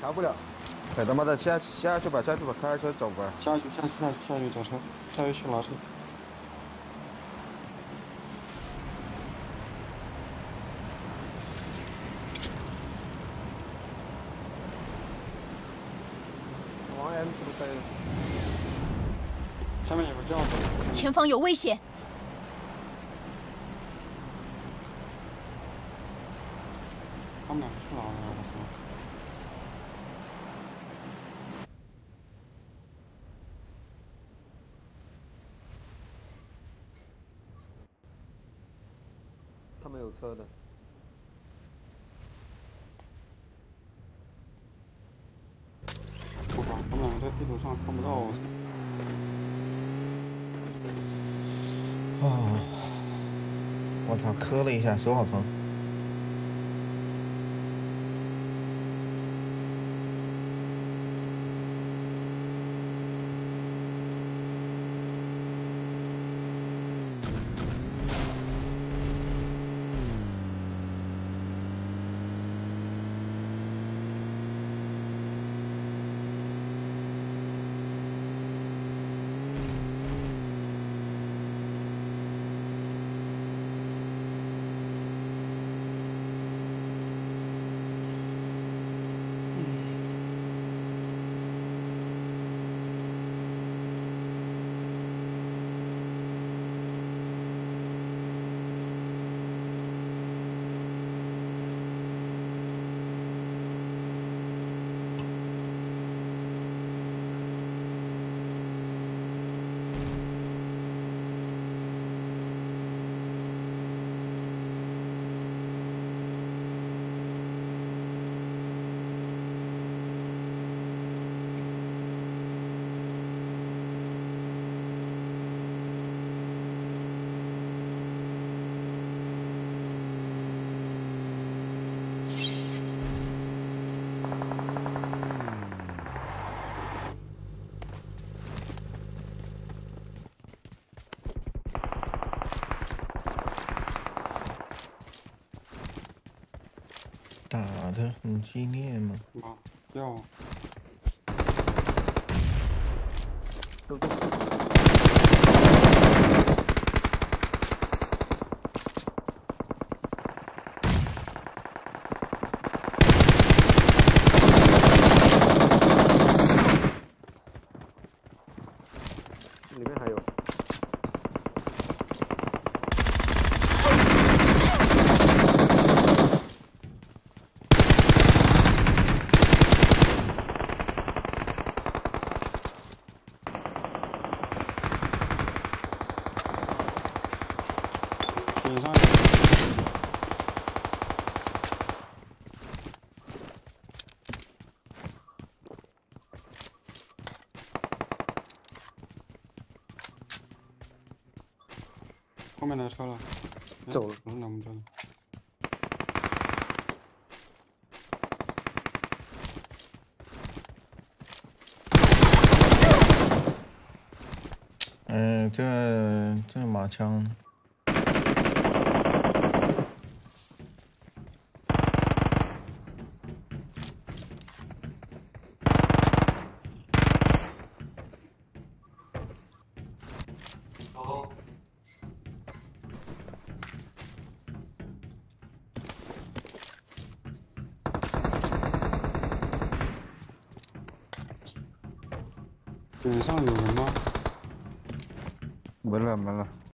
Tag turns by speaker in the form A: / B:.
A: 查不了。哎他妈的，下去吧，开车走吧。
B: 下去找车，下去去拿车。
A: 王 M 是不是可以？
B: 下面有个轿子，
C: 前方有危险！
B: 他们两个去哪了？我操！
A: 他们有车的。
B: 我靠，他们两个在地图上看不到我操！
D: 哦，我操，磕了一下，手好疼。打的很激烈吗？
B: 妈，要
A: 走。里面还有。
B: 顶上后面来车了，
A: 走了。
B: 不是咱们这的。
D: 这马枪。
B: 顶上有人吗？
A: 没了。